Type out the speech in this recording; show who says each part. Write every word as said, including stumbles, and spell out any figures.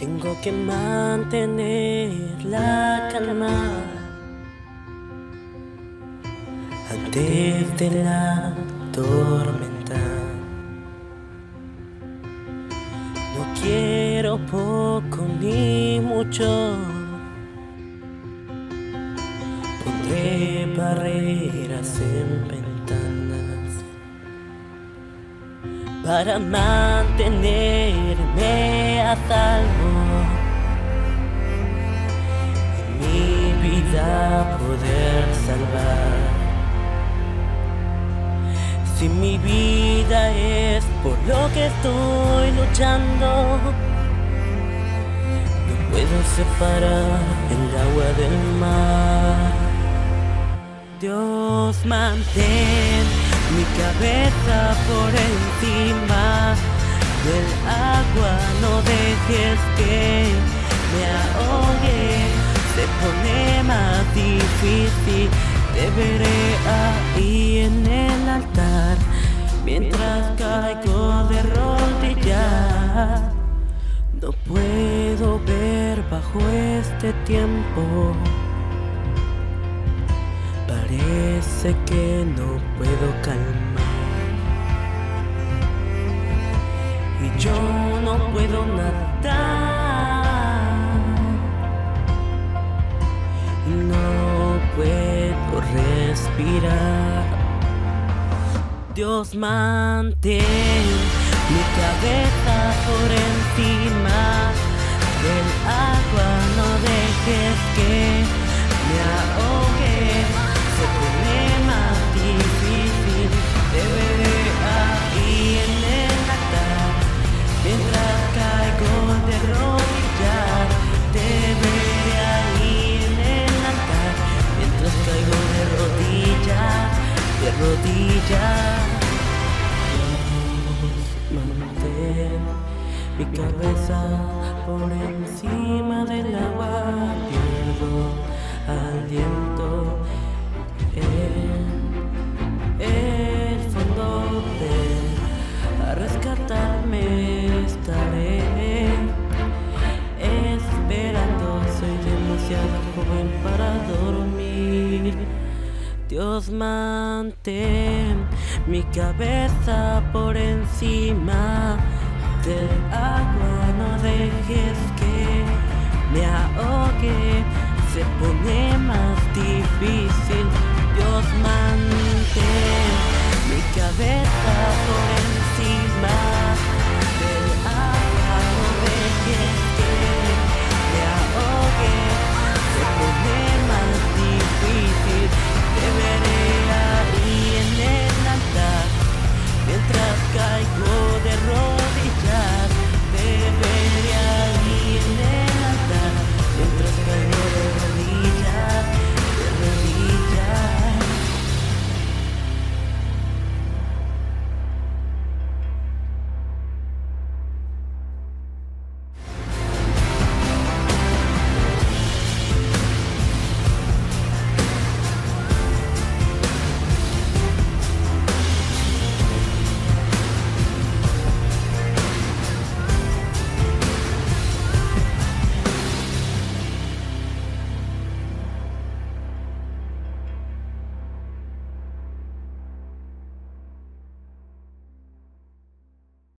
Speaker 1: Tengo que mantener la calma antes de la tormenta. No quiero poco ni mucho. Pondré barreras en ventanas para mantenerme a salvo. En mi vida poder salvar. Si mi vida es por lo que estoy luchando, no puedo separar el agua del mar. Dios, mantén mi cabeza por encima del agua, no dejes que me ahogue. Se pone más difícil, te veré ahí en el altar mientras caigo de rodillas. No puedo ver bajo este tiempo. Parece que no puedo calmar y yo no puedo nadar, no puedo respirar. Dios, mantén mi cabeza por encima del agua, no dejes que me ahogue. Se pone más difícil, te veré ahí en el altar mientras caigo de rodillas. Te veré ahí en el altar mientras caigo de rodillas, de rodillas. Dios, mantén mi cabeza por encima del agua, pierdo aliento. En el fondo ven a rescatarme, estaré esperando. Soy demasiado joven para dormir. Dios, mantén mi cabeza por encima del agua, no dejes que me ahogue. Se pone más difícil. Dios, mantén mi cabeza